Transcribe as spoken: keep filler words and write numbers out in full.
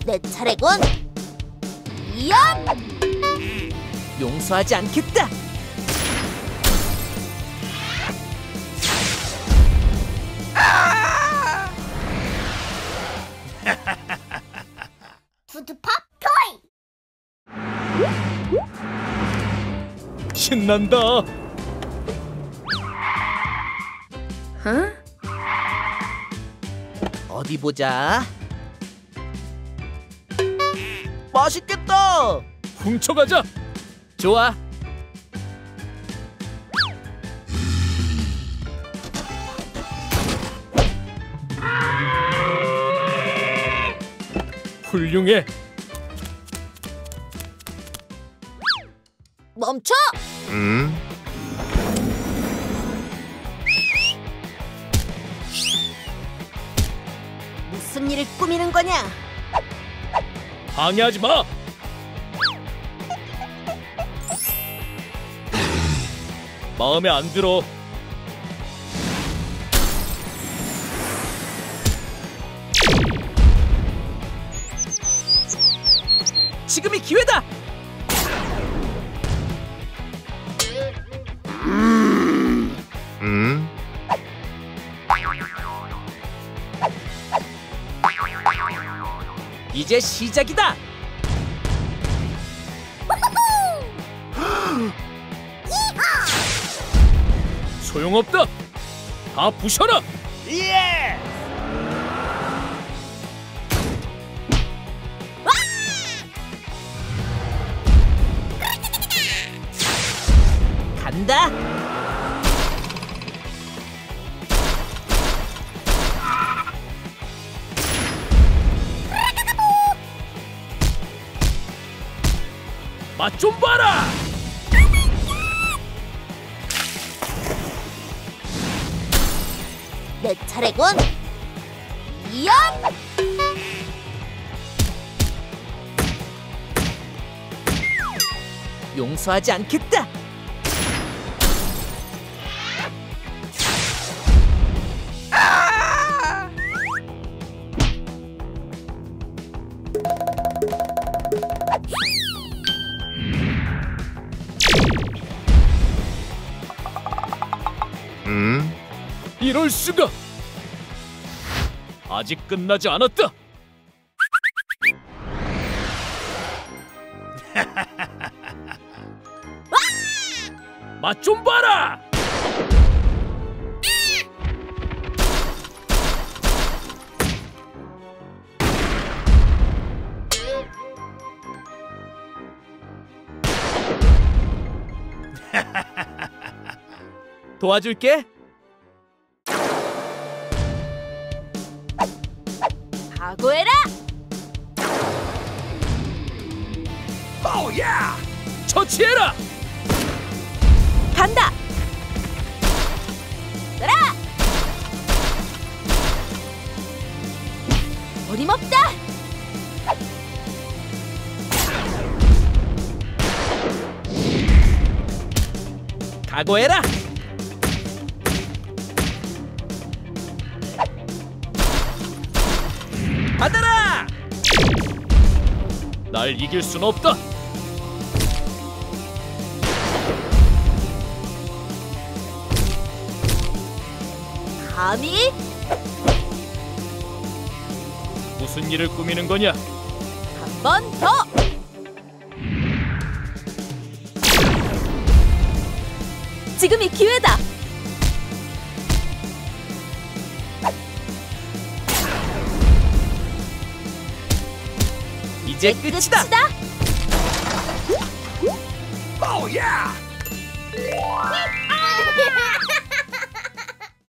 내 차례군. 이야! 용서하지 않겠다. 푸드팝 토이! 신난다. 어? 어디 보자. 맛있겠다. 훔쳐가자. 좋아. 훌륭해. 멈춰! 음? 무슨 일을 꾸미는 거냐? 방해하지 마. 마음에 안 들어. 지금이 기회다. 음? 이제 시작이다. 소용없다. 다 부셔라. 예! 간다. 맛 좀 봐라. 내 차례군. 이야! 용서하지 않겠다. 음? 이럴 수가. 아직 끝나지 않았다. 맛 좀 봐라. 도와줄게. 각오해라! 오야! 처치해라. 간다! 따라! 어림없다! 각오해라. 받아라. 날 이길 순 없다. 감히? 무슨 일을 꾸미는 거냐? 한 번 더! 지금이 기회다! 이제 끝이다. 끝이다! 오야!